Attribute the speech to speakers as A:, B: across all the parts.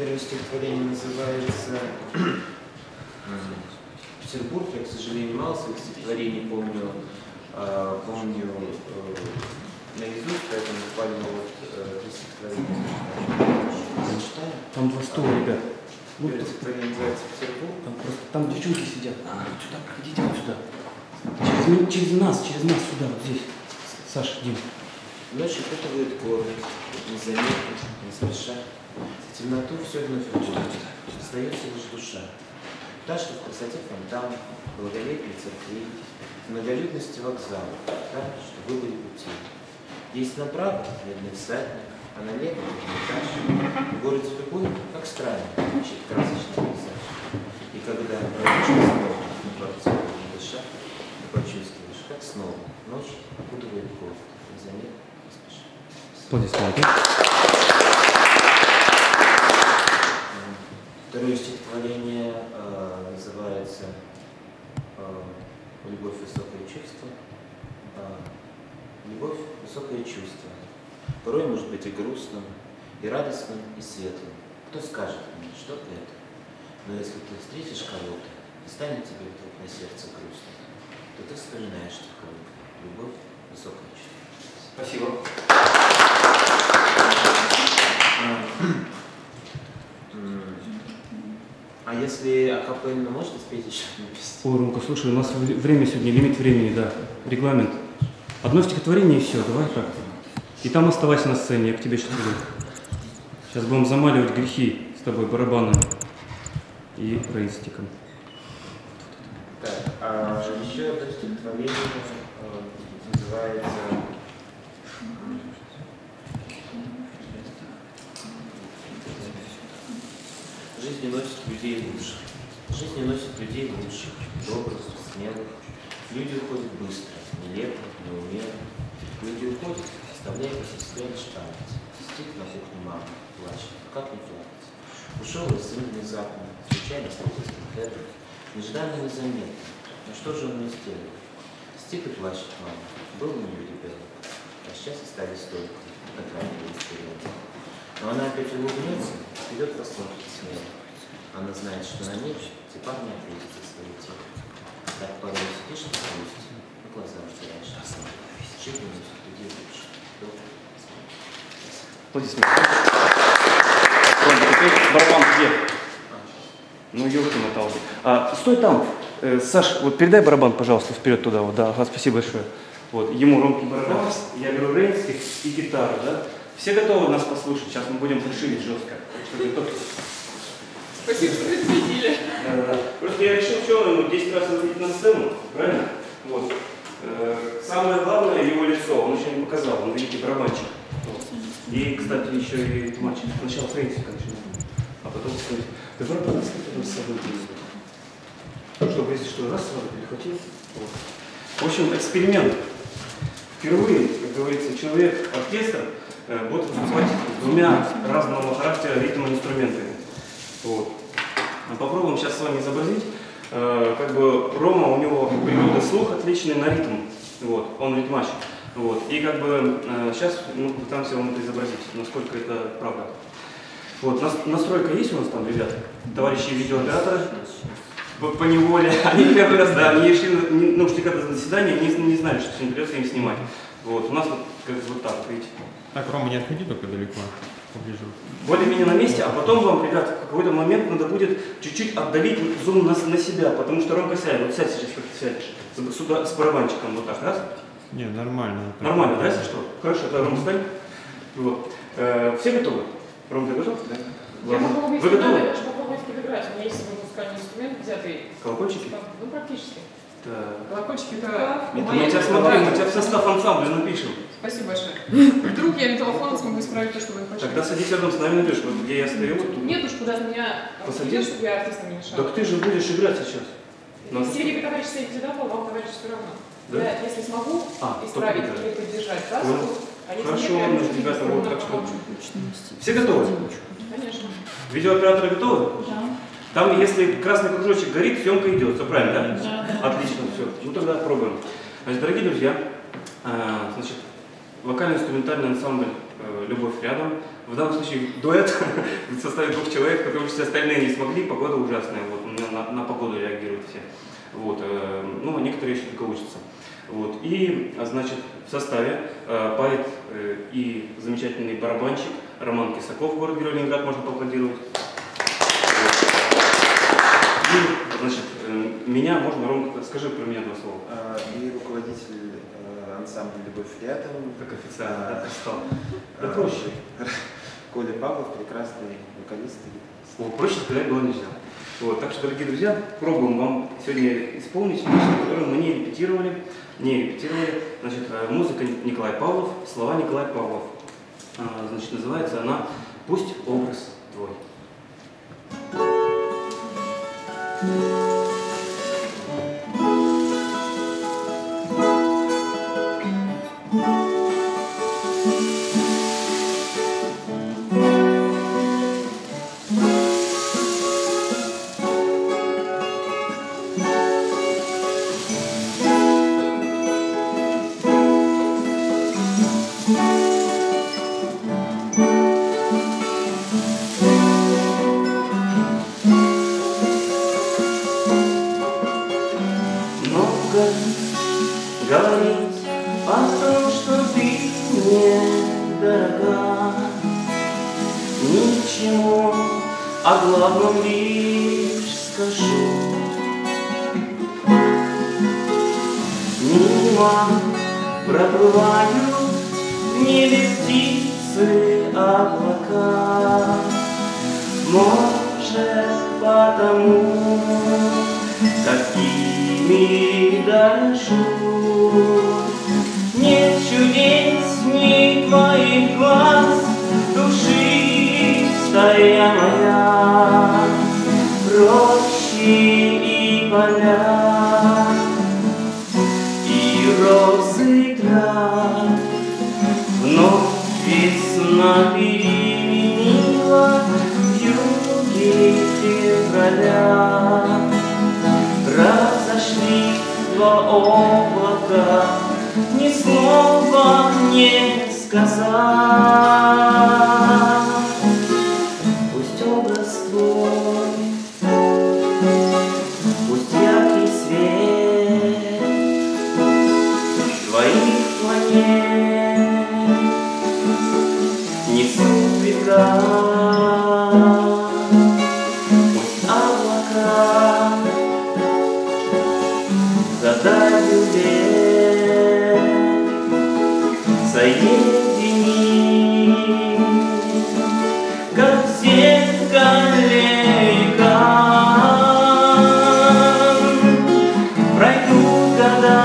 A: Первое стихотворение называется «Петербург». Я, к сожалению, мало своих стихотворений помню наизусть, поэтому буквально вот три стихотворения зачитаю.
B: Там два стула, ребят.
A: Первое стихотворение называется «Петербург».
B: Там девчонки сидят. Сюда, проходите вот сюда. Через нас сюда, вот здесь. Саша, Дим.
A: Ночь окутывает город, незаметно, не спеша. В темноту все вновь уходит, остается лишь душа. Та, что в красоте фонтана, благолепие церквей, многолюдности вокзала, та, что выборе пути. Есть направо медный всадник, а налево этаж. В городе любой, как странно, ищет красочный пейзаж. И когда пройдешь снова на дворцовом дыша, почувствуешь, как снова ночь окутывает город, незаметно.
B: Аплодисменты.
A: Второе стихотворение называется «Любовь, высокое чувство». Любовь – высокое чувство. Порой может быть и грустным, и радостным, и светлым. Кто скажет мне, что это? Но если ты встретишь кого-то, и станет тебе вдруг на сердце грустно, то ты вспоминаешь тихонько. Любовь – высокое чувство.
B: Спасибо.
A: А если акапельно можно спеть еще одну песню?
B: Ой, Ромка, слушай, у нас время сегодня, лимит времени, да, регламент. Одно стихотворение и все, давай так. И там оставайся на сцене, я к тебе сейчас приду. Сейчас будем замаливать грехи с тобой барабаном и рейнстиком.
A: Так, еще одно стихотворение называется «Жизнь не носит людей лучше». Жизнь не носит людей лучших, добрых, смелых. Люди уходят быстро, нелепо, неумело. Люди уходят, оставляя после себя лишь память. Сидит на кухне мама, плачет, как не плакать. Ушел и сын внезапно, случайно встретился с Хэдом, нежданно и незаметно. Но что же он мне сделал? Стих и плачет мама, был у нее ребенок, а сейчас остались только, как ранее история. Но она опять улыбнется, вперед посмотрит смело. Она знает, что на ней те парни ответят за свои тело. Так порой сидишь на грусти, на глаза вытираешь осна. Жить не носит людей лучше.
B: Аплодисменты. Барабан где? Ну, ёлки мотал. Стой там. Саш, вот передай барабан, пожалуйста, вперед туда. Вот, да, ага, спасибо большое. Вот, ему Ромке барабан, я беру рейнстик и гитару, да? Все готовы нас послушать? Сейчас мы будем фальшивить жестко.
C: Спасибо, что предупредили.
B: Просто я решил, что он 10 раз выходить на сцену, правильно? Вот. Самое главное его лицо, он еще не показал, он великий барабанщик. Вот. И, кстати, еще и мальчик. Сначала рейнстик начинаем, а потом сказать. Ты барабан с собой принесли. Чтобы, если что, раз сразу перехватил. Вот. В общем, эксперимент. Впервые, как говорится, человек-оркестр будет выступать с двумя разного характера ритм-инструментами. Вот. Попробуем сейчас с вами изобразить. Как бы Рома, у него природа слух отличный на ритм. Вот. Он ритмач. Вот. И как бы сейчас мы пытаемся вам это изобразить, насколько это правда. Вот. Настройка есть у нас там, ребята? Товарищи видеооператоры? По неволе. Они первый раз, да, они решили, ну, шли когда на заседание, не знали, что сегодня придется им снимать. Вот. У нас вот, как вот так, видите.
D: Так, Рома, не отходи только далеко, поближе.
B: Более-менее на месте, а потом вам, ребят, в какой-то момент надо будет чуть-чуть отдалить зум на себя, потому что Ромка сядет. Вот сядь сейчас, как ты сядешь. Сюда с барабанчиком, вот так, раз?
D: Не, нормально.
B: Нормально, да, если что? Хорошо, да, Ром, встань. Вот. Все готовы? Ром, ты готов? Да.
C: Я могу
B: Вы готовы?
C: даже попробовать подыграть. У меня есть музыкальный инструмент взятый.
B: Колокольчики?
C: Ну, практически.
B: Так.
C: Колокольчики это...
B: Мы тебя смотрим, мы тебя в состав ансамбля напишем.
C: Спасибо большое. Вдруг я металлофоном смогу исправить то, что вы хотите.
B: Тогда садись рядом с нами, напишешь, вот где я стою. Вот
C: нет уж, куда-то меня
B: посадишь,
C: чтобы я артистам не мешала.
B: Так ты же будешь играть сейчас.
C: Сергей товарищ не задавал, вам товарищ все равно.
B: Да?
C: Я, если смогу исправить или поддержать вас,
B: хорошо, ребята, вот так что. Все готовы?
C: Конечно.
B: Видеооператоры готовы?
E: Да.
B: Там, если красный кружочек горит, съемка идет. Все правильно, да?
E: Да.
B: Отлично, все. Ну тогда пробуем. Значит, дорогие друзья, значит, вокально-инструментальный ансамбль «Любовь рядом». В данном случае дуэт в составе 2 человек, потому что все остальные не смогли, погода ужасная, вот, на погоду реагируют все. Вот, ну, некоторые еще только учатся. Вот, и, значит, в составе поэт и замечательный барабанщик Роман Кисаков, город-герой Ленинград, можно поаплодировать. И, значит, меня можно, Ром, скажи про меня 2 слова.
E: И руководитель ансамбля «Любовь рядом».
B: Как официально, да, стал. Да
E: Да,
B: проще.
E: Коля Павлов, прекрасный вокалист и гитарист.
B: Проще сказать было нельзя. Вот, так что, дорогие друзья, пробуем вам сегодня исполнить песню, которую мы не репетировали. Значит, музыка Николай Павлов, слова Николай Павлов. Значит, называется она «Пусть образ твой». Говорить о том, что ты мне дорога, ничему о главном лишь скажу. Мимо проплывают в небе птицы, облака. Может, потому какими дорожу. Нет чудесней твоих глаз, душистая моя, рощи и поля, и розы трав. Вновь весна переменила юги февраля. Разошлись 2 облака, ни слова не сказав. Пусть образ твой, пусть яркий свет твоих планет несут ветра. Пусть облака за далью лет соедини, как в зеркале экран. Пройдут года,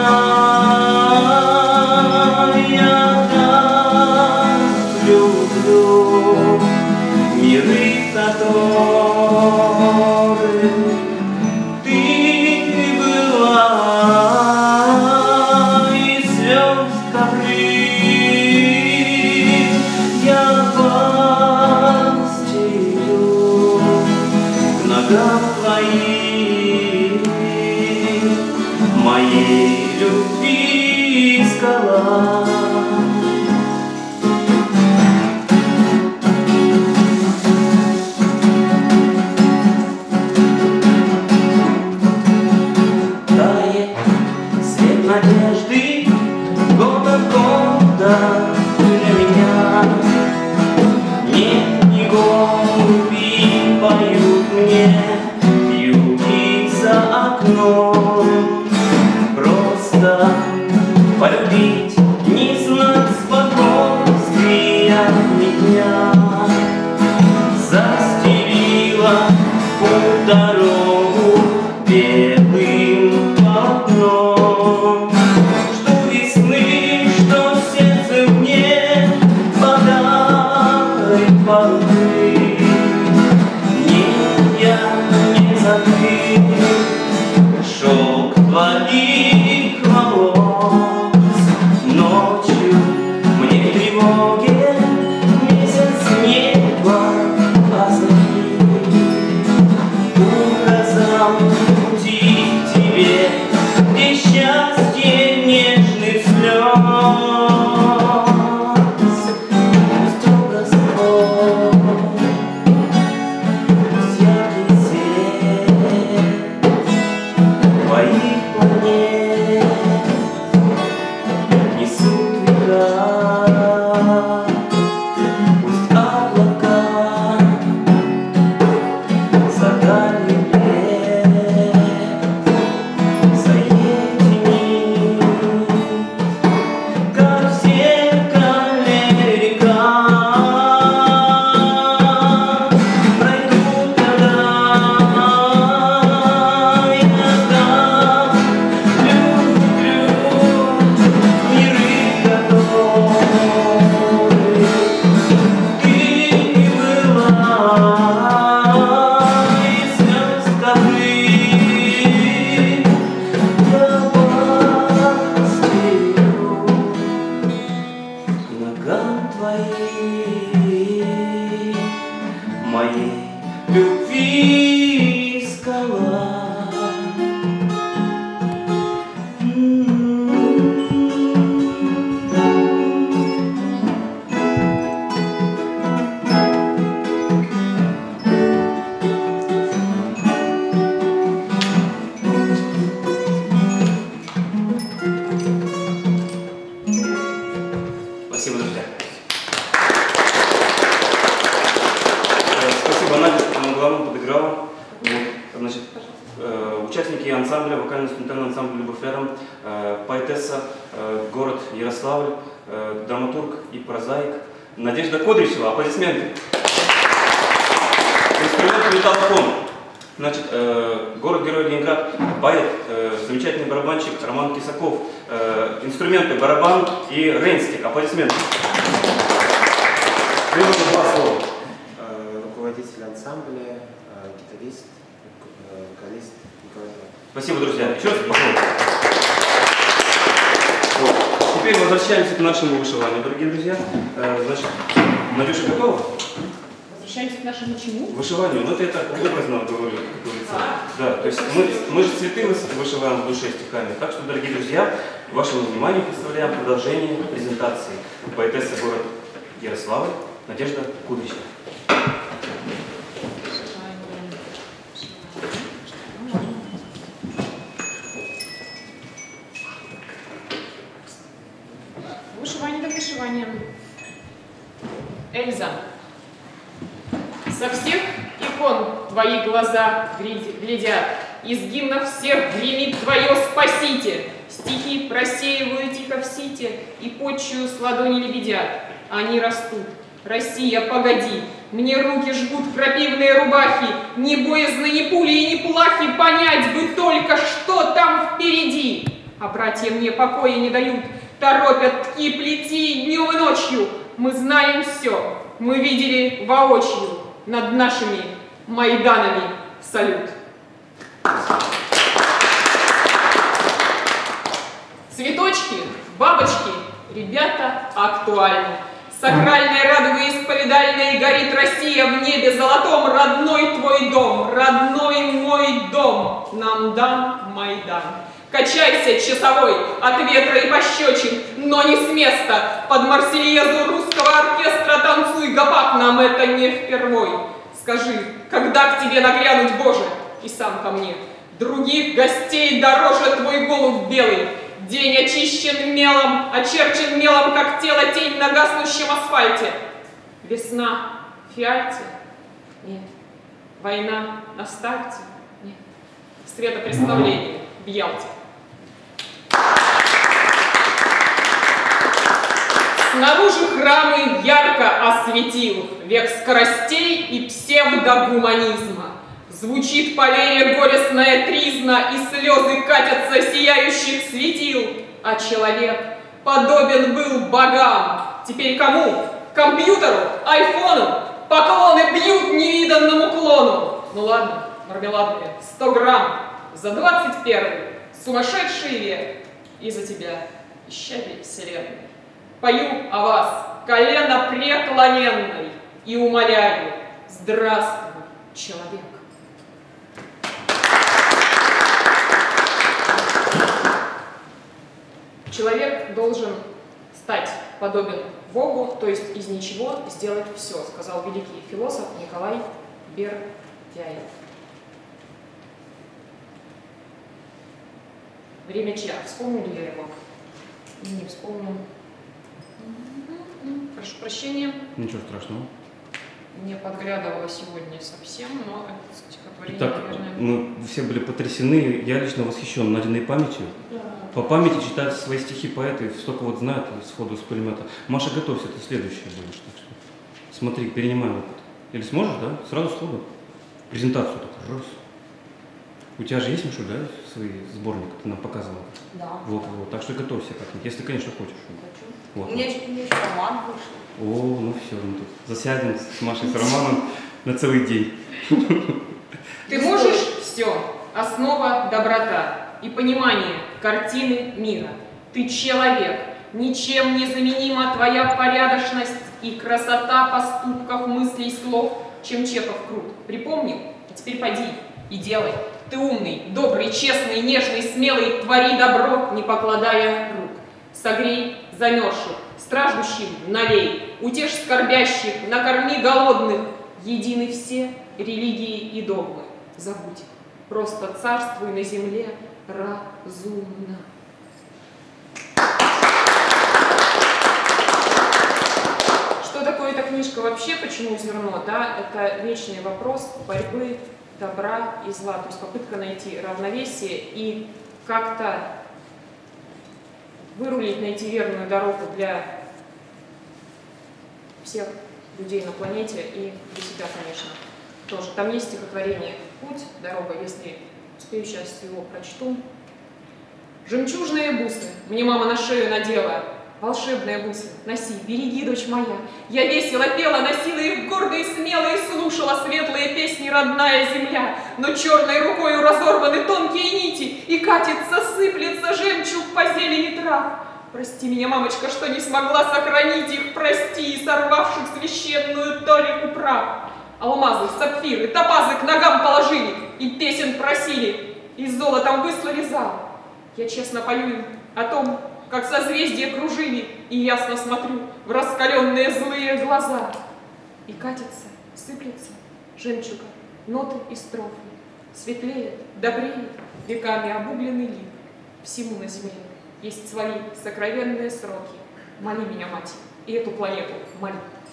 B: я так люблю миры, в которых ты была, и звезд ковры. Я постелю к ногам твоим, моей любви скала. Надежды год от года для меня. Нет, не голуби поют мне вьюги за окном. Просто полюбить, не знать спокойствия ни дня. Застелила путь дорогу белым полотном. Жду весны, что сердце мне подарит полы. Нет, я не забыл шелк твоих волос. Ночью мне в тревоге месяц неба озари. Указал пути к тебе, где счастье нежных слез. моей любви скала. Спасибо, друзья. Спасибо, Надя, что нам главным подыграла. Значит, участники ансамбля, вокально-инструментального ансамбля «Любовь рядом», поэтесса, город Ярославль, драматург и прозаик Надежда Кудряшева. Аплодисменты. Инструмент металлофон. Значит, город-герой Ленинград, поэт, замечательный барабанщик Роман Кисаков. Инструменты барабан и рейнстик. Аплодисменты. Два слова.
E: Руководитель ансамбля, гитарист, вокалист Николай.
B: Спасибо, друзья. Еще раз пожалуйста. Вот. Теперь возвращаемся к нашему вышиванию, дорогие друзья. Значит, Надюша готова?
C: Возвращаемся к нашему чему?
B: Вышиванию. Ну, это я так образно говорю, как говорится. Да, то есть мы же цветы вышиваем в душе стихами. Так что, дорогие друзья, вашему вниманию представляем продолжение презентации поэтесса город Ярославль Надежда Кудряшева.
C: Вышивание так вышивание. Эльза. Со всех икон твои глаза глядят, из гимнов всех гремит твое «Спасите». Стихи просеиваю тихо в сите и почву с ладони лебедят. Они растут. Россия, погоди, мне руки жгут крапивные рубахи, не боязно ни пули и ни плахи, понять бы только, что там впереди. А братья мне покоя не дают, торопят тки плети днем и ночью. Мы знаем все, мы видели воочию. Над нашими Майданами салют. Цветочки, бабочки, ребята, актуальны. Сакральная радуга исповедальная горит Россия в небе золотом. Родной твой дом, родной мой дом, нам дан Майдан. Качайся, часовой, от ветра и пощечин, но не с места. Под марсельезу русского оркестра танцуй, гопак, нам это не впервой. Скажи, когда к тебе наглянуть, Боже, и сам ко мне. Других гостей дороже твой голубь белый. День очищен мелом, очерчен мелом, как тело тень на гаснущем асфальте. Весна в фиальте? Нет. Война на старте? Нет. Светопреставление в Ялте. Снаружи храмы ярко осветил век скоростей и псевдогуманизма. Звучит поверье горестная тризна, и слезы катятся сияющих светил. А человек подобен был богам. Теперь кому? Компьютеру? Айфону? Поклоны бьют невиданному клону. Ну ладно, мармеладные, 100 грамм за 21-й, сумасшедший век. И за тебя, исчадие вселенной. Пою о вас, колено преклоненной, и умоляю, здравствуй, человек. Человек должен стать подобен Богу, то есть из ничего сделать все, сказал великий философ Николай Бердяев. Время чья? Вспомнили я его? Не вспомнил. Прошу прощения.
B: Ничего страшного.
C: Не подглядывала сегодня совсем, но это стихотворение,
B: Итак,
C: наверное...
B: мы все были потрясены, я лично восхищен Надиной памятью.
C: Да.
B: По памяти читают свои стихи поэты, столько вот знают сходу с пулемета. Маша, готовься, ты следующая будешь. Так что смотри, перенимай опыт. Или сможешь, да? Сразу сходу. Презентацию такую. Раз. У тебя же есть, Мишу, да, свой сборник, ты нам показывала?
F: Да.
B: Вот. Так что готовься как-нибудь, если, конечно, хочешь.
F: Хочу.
B: Вот.
F: У меня еще роман вышел.
B: О, ну все, мы тут засядем с Машей, с Романом на целый день.
C: Ты можешь все. Основа – доброта и понимание картины мира. Ты человек. Ничем не заменима твоя порядочность и красота поступков, мыслей, слов. чем Чехов крут. Припомнил? А теперь поди и делай. Ты умный, добрый, честный, нежный, смелый, твори добро, не покладая рук. Согрей замерзших, страждущим налей, утешь скорбящих, накорми голодных. Едины все религии и догмы. Забудь, просто царствуй на земле разумно. Что такое эта книжка вообще, почему зерно? Да, это вечный вопрос борьбы добра и зла, то есть попытка найти равновесие и как-то вырулить, найти верную дорогу для всех людей на планете и для себя, конечно, тоже. Там есть стихотворение «Путь, дорога», если успею, сейчас его прочту. «Жемчужные бусы мне мама на шею надела, волшебные бусы, носи, береги, дочь моя. Я весело пела, носила их гордо и смело, и слушала светлые песни родная земля. Но черной рукою разорваны тонкие нити, и катится, сыплется жемчуг по зелени трав. Прости меня, мамочка, что не смогла сохранить их, прости, сорвавших священную толику прав. Алмазы, сапфиры, топазы к ногам положили, и песен просили, и золотом выслали зал. Я честно пою им о том, как созвездия кружили, и ясно смотрю в раскаленные злые глаза. И катится, сыплется жемчуга, ноты и строфы, светлеет, добреет веками обугленный лик. Всему на земле есть свои сокровенные сроки. Моли меня, мать, и эту планету моли.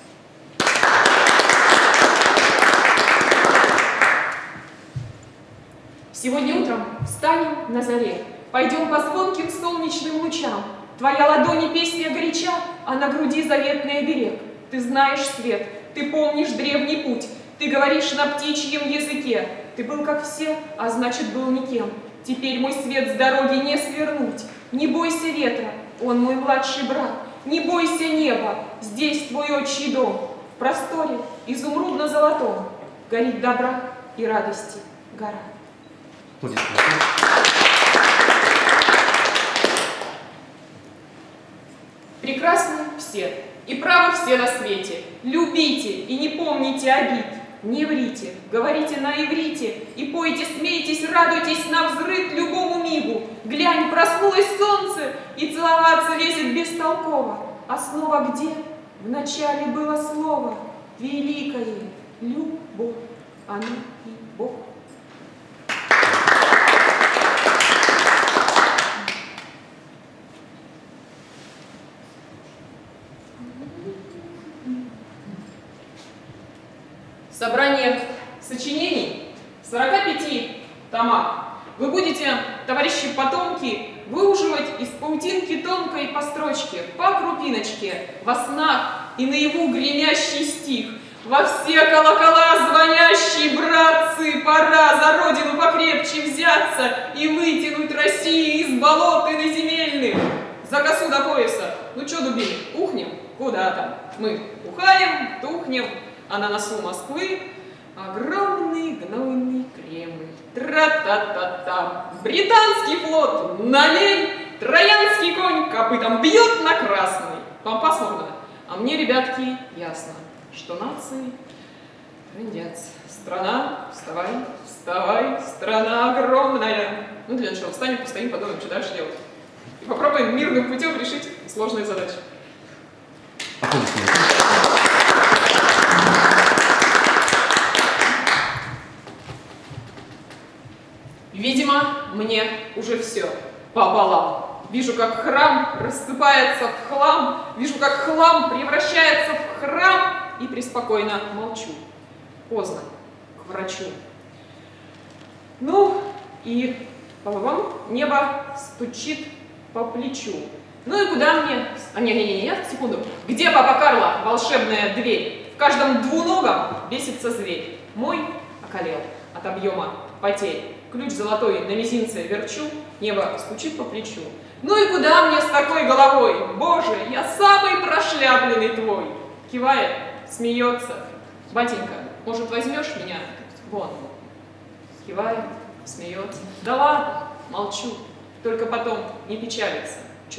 C: Сегодня утром встанем на заре, пойдем по звонким солнечным лучам. Твоя ладони песня горяча, а на груди заветный оберег. Ты знаешь свет, ты помнишь древний путь, ты говоришь на птичьем языке. Ты был как все, а значит был никем. Теперь мой свет с дороги не свернуть. Не бойся ветра, он мой младший брат. Не бойся неба, здесь твой отчий дом. В просторе изумрудно-золотом горит добра и радости гора. Прекрасны все, и правы все на свете. Любите и не помните обид. Не врите, говорите на иврите, и пойте, смейтесь, радуйтесь навзрыд любому мигу. Глянь, проснулось солнце, и целоваться лезет бестолково. Основа где? Вначале было слово, великое, любовь, она и Бог. Собрание сочинений в 45 томах. Вы будете, товарищи потомки, выуживать из паутинки тонкой по строчке, по крупиночке, во снах и наяву гремящий стих. Во все колокола звонящие, братцы, пора за родину покрепче взяться и вытянуть Россию из болот иноземельных. За косу до пояса. Ну чё, дубин, ухнем? Куда там? Мы ухаем, тухнем. А на носу Москвы огромный гнойный Кремль. Тра-та-та-та. Британский флот налей, троянский конь копытом бьет на красный. Вам пасмурно? А мне, ребятки, ясно, что нации трындятся. Страна, вставай, вставай, страна огромная. Ну, для начала встанем, постоим, подумаем, что дальше делать. И попробуем мирным путем решить сложные задачи. Видимо, мне уже все пополам. Вижу, как храм рассыпается в хлам, вижу, как хлам превращается в храм, и преспокойно молчу. Поздно к врачу. Ну, и небо стучит по плечу. Ну и куда мне? Не, секунду. Где папа Карло, волшебная дверь? В каждом двуногом бесится зверь. Мой околел от объема потерь. Ключ золотой на мизинце верчу, небо стучит по плечу. Ну и куда мне с такой головой? Боже, я самый прошляпленный твой. Кивает, смеется. Батенька, может, возьмешь меня? Вон. Кивает, смеется. Да ладно, молчу. Только потом не печалится. Чу.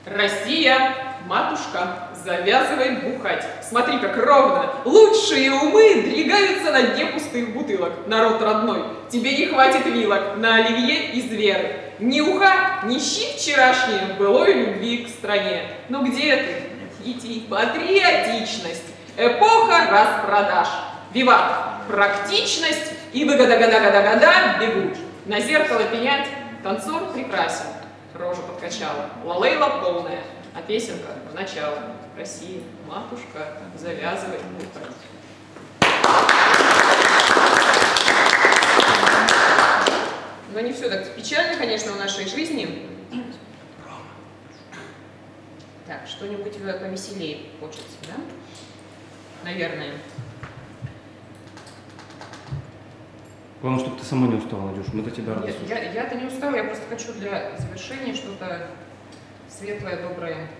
C: Россия, матушка, завязывай бухать. Смотри, как ровно. Лучшие умы двигаются на дне пустых бутылок. Народ родной, тебе не хватит вилок на оливье из веры. Ни уха, ни щи вчерашние былой любви к стране. Ну где ты? Идти. Патриотичность. Эпоха распродаж. Виват. Практичность. И выгода-года-года-года бегут. На зеркало пенять. Танцор прекрасен. Рожа подкачала. Лалейла полная. А песенка в начало. Россия, матушка, завязывай бухать. Но не все так печально, конечно, в нашей жизни. Так, что-нибудь повеселее хочется, да? Наверное.
B: Главное, чтобы ты сама не устала, Надюш. Мы до тебя рады слушать.
C: Я-то не устала, я просто хочу для завершения что-то светлое, доброе.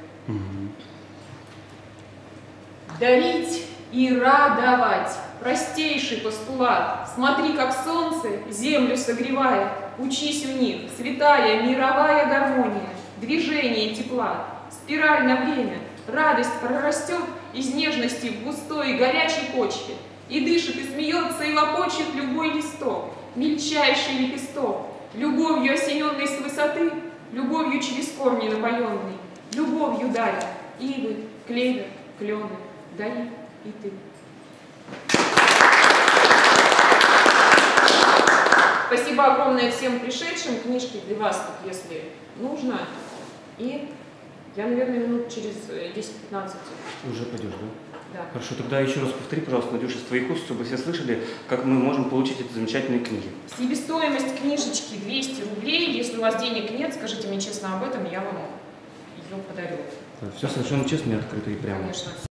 C: Дарить и радовать. Простейший постулат. Смотри, как солнце землю согревает. Учись у них. Святая мировая гармония. Движение тепла. Спираль на время. Радость прорастет из нежности в густой и горячей почве. И дышит, и смеется, и лопочет любой листок. Мельчайший лепесток. Любовью осененный с высоты. Любовью через корни напоенный. Любовью дарят ивы, клевер, клены. Дари и ты. Спасибо огромное всем пришедшим. Книжки для вас, тут, если нужно. И я, наверное, минут через 10-15.
B: Уже пойдешь, да?
C: Да.
B: Хорошо, тогда еще раз повтори, пожалуйста, Надюша, с твоих уст, чтобы все слышали, как мы можем получить эти замечательные книги.
C: Себестоимость книжечки 200 рублей. Если у вас денег нет, скажите мне честно об этом, я вам ее подарю.
B: Все совершенно честно и открыто и прямо.
C: Конечно.